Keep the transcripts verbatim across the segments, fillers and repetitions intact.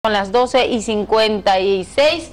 Son las doce y cincuenta y seis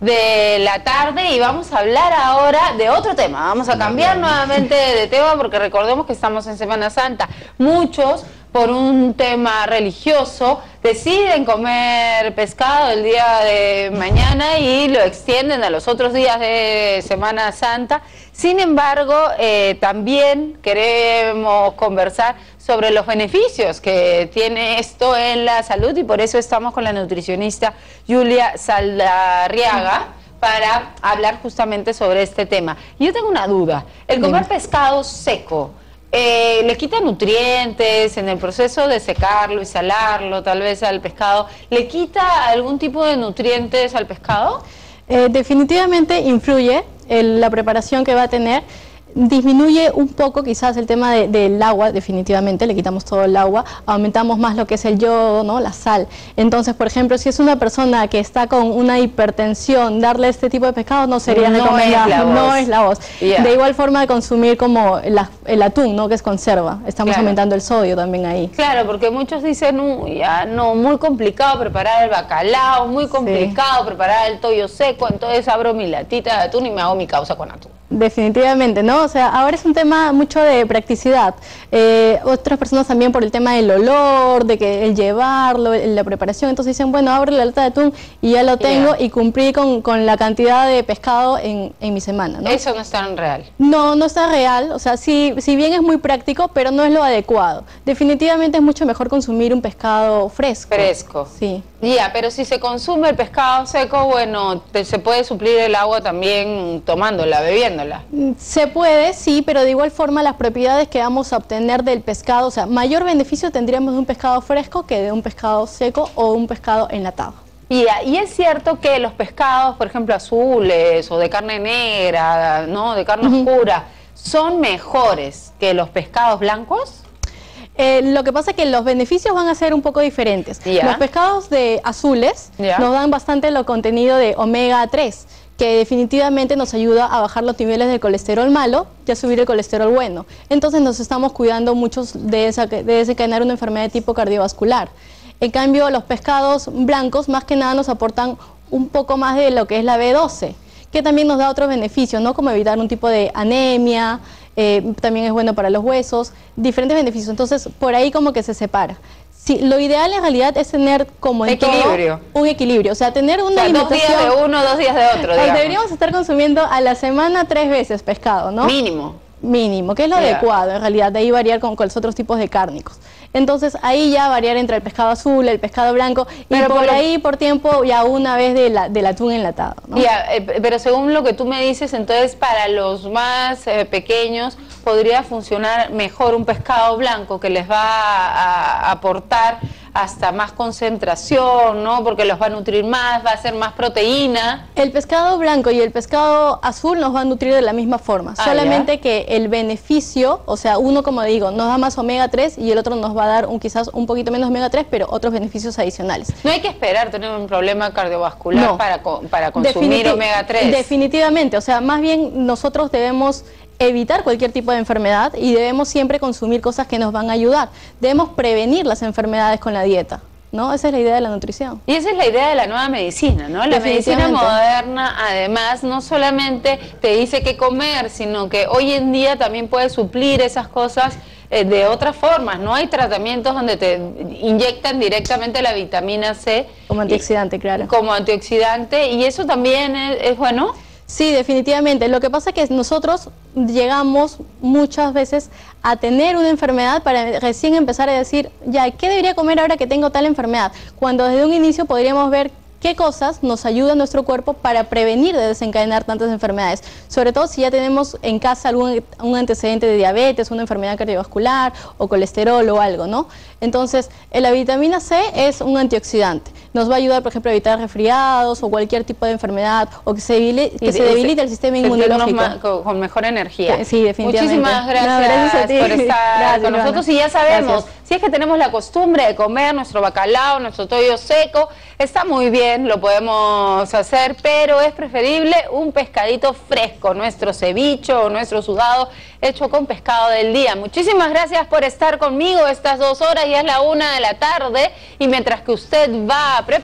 de la tarde y vamos a hablar ahora de otro tema. Vamos a cambiar nuevamente de tema porque recordemos que estamos en Semana Santa. Muchos, por un tema religioso, deciden comer pescado el día de mañana y lo extienden a los otros días de Semana Santa. Sin embargo, eh, también queremos conversar sobre los beneficios que tiene esto en la salud y por eso estamos con la nutricionista Yulia Saldarriaga para hablar justamente sobre este tema. Yo tengo una duda, el comer pescado seco, eh, ¿le quita nutrientes en el proceso de secarlo y salarlo tal vez al pescado? ¿Le quita algún tipo de nutrientes al pescado? Eh, definitivamente influye en la preparación que va a tener. Disminuye un poco quizás el tema de, del agua, definitivamente, le quitamos todo el agua, aumentamos más lo que es el yodo, ¿no? La sal. Entonces, por ejemplo, si es una persona que está con una hipertensión, darle este tipo de pescado no sería no recomendable, es no es la voz. Yeah. De igual forma de consumir como la, el atún, ¿no? Que es conserva, estamos Claro. aumentando el sodio también ahí. Claro, porque muchos dicen, uh, ya no, muy complicado preparar el bacalao, muy complicado sí. preparar el toyo seco, entonces abro mi latita de atún y me hago mi causa con atún. Definitivamente, ¿no? O sea, ahora es un tema mucho de practicidad. Eh, otras personas también por el tema del olor, de que el llevarlo, la preparación, entonces dicen, bueno, abro la lata de atún y ya lo tengo yeah. y cumplí con, con la cantidad de pescado en, en mi semana, ¿no? Eso no es tan real. No, no está real, o sea, sí, si bien es muy práctico, pero no es lo adecuado. Definitivamente es mucho mejor consumir un pescado fresco. Fresco. Sí. Ya, yeah, pero si se consume el pescado seco, bueno, te, se puede suplir el agua también tomándola, bebiéndola. Se puede, sí, pero de igual forma las propiedades que vamos a obtener del pescado, o sea, mayor beneficio tendríamos de un pescado fresco que de un pescado seco o un pescado enlatado. Yeah, y es cierto que los pescados, por ejemplo, azules o de carne negra, ¿no? De carne uh-huh. oscura, son mejores que los pescados blancos. Eh, lo que pasa es que los beneficios van a ser un poco diferentes. Yeah. Los pescados de azules yeah. nos dan bastante lo contenido de omega tres, que definitivamente nos ayuda a bajar los niveles de colesterol malo y a subir el colesterol bueno. Entonces nos estamos cuidando muchos de, esa, de desencadenar una enfermedad de tipo cardiovascular. En cambio, los pescados blancos más que nada nos aportan un poco más de lo que es la B doce, que también nos da otros beneficios, ¿no? Como evitar un tipo de anemia, eh, también es bueno para los huesos, diferentes beneficios. Entonces, por ahí como que se separa. Sí, lo ideal en realidad es tener como en equilibrio. Todo un equilibrio, o sea, tener una o sea, alimentación... dos días de uno, dos días de otro, digamos. Deberíamos estar consumiendo a la semana tres veces pescado, ¿no? Mínimo. Mínimo, que es lo yeah. adecuado en realidad, de ahí variar con, con los otros tipos de cárnicos. Entonces ahí ya variar entre el pescado azul, el pescado blanco y pero por, por ahí por tiempo ya una vez de la, del atún enlatado, ¿no? Yeah, eh, pero según lo que tú me dices, entonces para los más eh, pequeños podría funcionar mejor un pescado blanco que les va a, a aportar hasta más concentración, ¿no? Porque los va a nutrir más, va a ser más proteína. El pescado blanco y el pescado azul nos va a nutrir de la misma forma, ah, solamente ¿ya? Que el beneficio, o sea, uno como digo, nos da más omega tres y el otro nos va a dar un, quizás un poquito menos omega tres, pero otros beneficios adicionales. No hay que esperar tener un problema cardiovascular no. para, para consumir Definiti omega tres. Definitivamente, o sea, más bien nosotros debemos evitar cualquier tipo de enfermedad y debemos siempre consumir cosas que nos van a ayudar. Debemos prevenir las enfermedades con la dieta, ¿no? Esa es la idea de la nutrición. Y esa es la idea de la nueva medicina, ¿no? La medicina moderna, además, no solamente te dice qué comer, sino que hoy en día también puede suplir esas cosas eh, de otras formas, ¿no? Hay tratamientos donde te inyectan directamente la vitamina C. Como antioxidante, y, claro. Como antioxidante, y eso también es, es bueno. Sí, definitivamente. Lo que pasa es que nosotros llegamos muchas veces a tener una enfermedad para recién empezar a decir, ya, ¿qué debería comer ahora que tengo tal enfermedad? Cuando desde un inicio podríamos ver qué cosas nos ayuda a nuestro cuerpo para prevenir de desencadenar tantas enfermedades. Sobre todo si ya tenemos en casa algún un antecedente de diabetes, una enfermedad cardiovascular o colesterol o algo, ¿no? Entonces, la vitamina C es un antioxidante. Nos va a ayudar, por ejemplo, a evitar resfriados o cualquier tipo de enfermedad o que se debilite, que se debilite el sistema inmunológico. Con, con mejor energía. Sí, definitivamente. Muchísimas gracias, no, gracias a ti. por estar gracias, con nosotros. Y ya sabemos, gracias. Si es que tenemos la costumbre de comer nuestro bacalao, nuestro toyo seco, está muy bien, lo podemos hacer, pero es preferible un pescadito fresco, nuestro ceviche o nuestro sudado hecho con pescado del día. Muchísimas gracias por estar conmigo estas dos horas, ya es la una de la tarde, y mientras que usted va a preparar